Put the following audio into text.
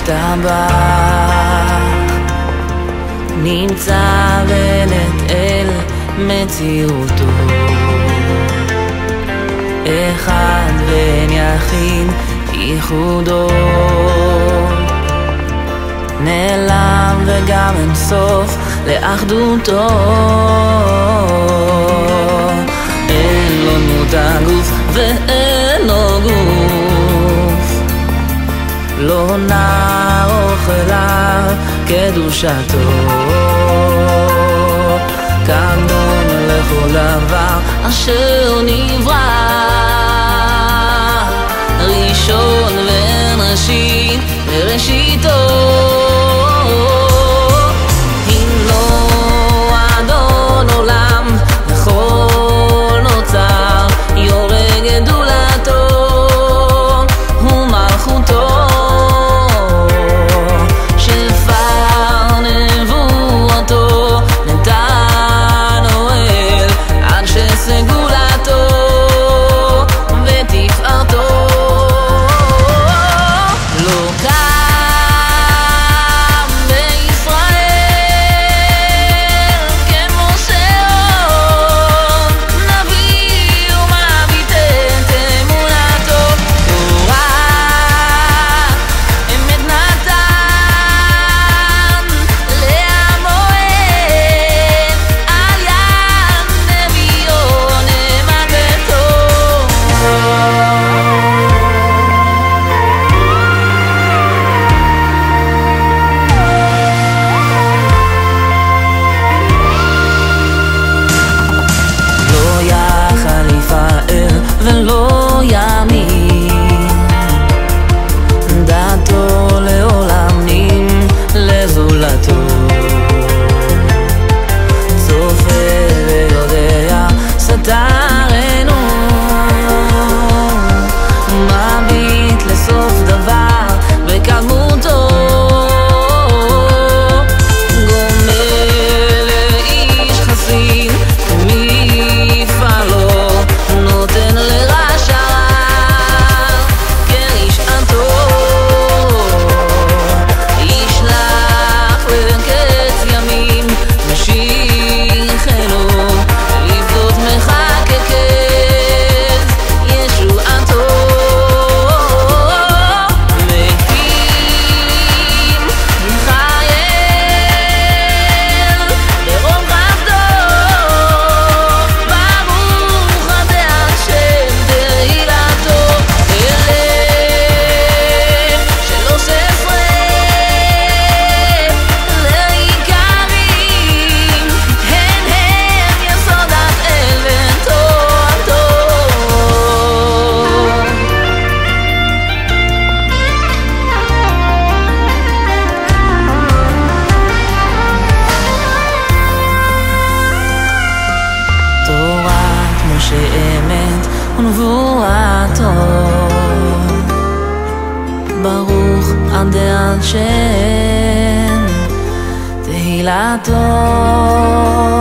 משתבח, נמצא בלת אל מציאותו, אחד בן יחיד ייחודו, נעלם וגם אין סוף לאחדותו. אין לו דמות הגוף ואין לו גוף, לא נערוך אליו קדושתו, קדמון לכל דבר אשר נברא, ראשון ואין ראשית בראשיתו. הינו אדון עולם לכל נוצר, יורה גדולתו ומלכותו, שפר נבואתו נתן אוהל עד שסגולתו ותפארתו. לא קם בישראל כמשה נביא ומביט את אמונתו, תורה אמת נתן לעמואל, על יד נביאו נאמן וטוב. לא יחליף האל ולא ימין, דעתו לעולם נים לזולתו, צופה ויודע סתרנו, מביט לסוף דבר בקדמותו, גומל לאיש חסין מפעלו, נותן לרשע כרשעתו, ישלח לקץ ימים משיחנו, לפדות מחקקת ישועתו. מתים מחייל ברוב חסדו, ברוך אתה השם תהילתו, אלף 13 לעיקרים, הן יסודת אל ותורתו. תורת משה אמת ונבואתו, ברוך עדי השם תהילתו.